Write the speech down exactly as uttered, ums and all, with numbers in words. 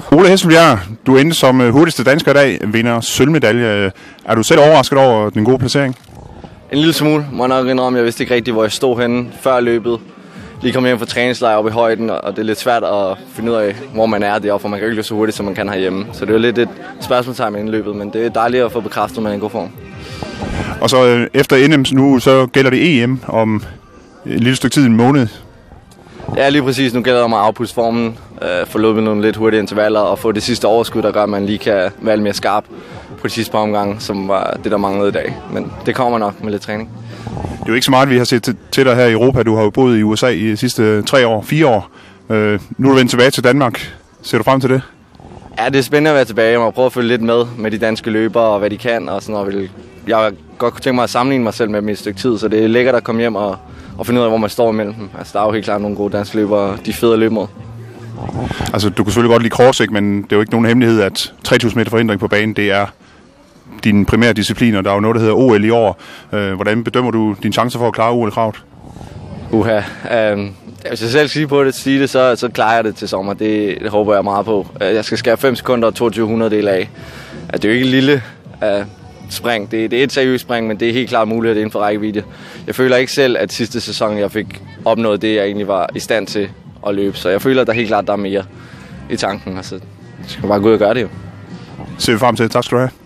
Ole Hesselbjerg, du endte som hurtigste dansker i dag, vinder sølvmedalje. Er du selv overrasket over den gode placering? En lille smule, må jeg nok indrømme. Jeg vidste ikke rigtigt, hvor jeg stod henne før løbet. Lige kom hjem fra træningslejr oppe i højden, og det er lidt svært at finde ud af, hvor man er deroppe, for man kan ikke løbe så hurtigt, som man kan herhjemme. Så det er lidt et spørgsmålstegn med indløbet, men det er dejligt at få bekræftet, at man er i god form. Og så efter N M nu, så gælder det E M om et lille stykke tid, en måned. Ja, lige præcis. Nu gælder det om at afpuste formen, øh, få løbet nogle lidt hurtige intervaller og få det sidste overskud, der gør, at man lige kan være lidt mere skarp på de sidste par omgange, som var det, der manglede i dag. Men det kommer nok med lidt træning. Det er jo ikke så meget, vi har set til dig her i Europa. Du har jo boet i U S A i de sidste tre år, fire år. Øh, nu er du vendt tilbage til Danmark. Ser du frem til det? Ja, det er spændende at være tilbage. Jeg må prøve at følge lidt med med de danske løbere og hvad de kan. Og sådan noget. Jeg har godt kunne tænke mig at sammenligne mig selv med dem i et stykke tid, så det er lækkert at komme hjem og, og finde ud af, hvor man står imellem dem. Altså, der er jo helt klart nogle gode danske løbere, de er fede at løbe mod. Altså, du kan selvfølgelig godt lide CrossFit, men det er jo ikke nogen hemmelighed, at tre tusind meter forhindring på banen, det er din primære disciplin, og der er jo noget, der hedder O L i år. Hvordan bedømmer du dine chancer for at klare O L-kravet? Uha. Um, hvis jeg selv siger på det, sige det så, så klarer jeg det til sommer. Det, det håber jeg meget på. Jeg skal skære fem sekunder og toogtyve hundrededele af. Det er jo ikke et lille uh, spring. Det, det er et seriøst spring, men det er helt klart muligt, at det er inden for rækkevidde. Jeg føler ikke selv, at sidste sæson, jeg fik opnået det, jeg egentlig var i stand til at løbe. Så jeg føler, at der helt klart der er mere i tanken. Altså, jeg skal bare gå ud og gøre det jo. Ser vi frem til. Tak skal du have.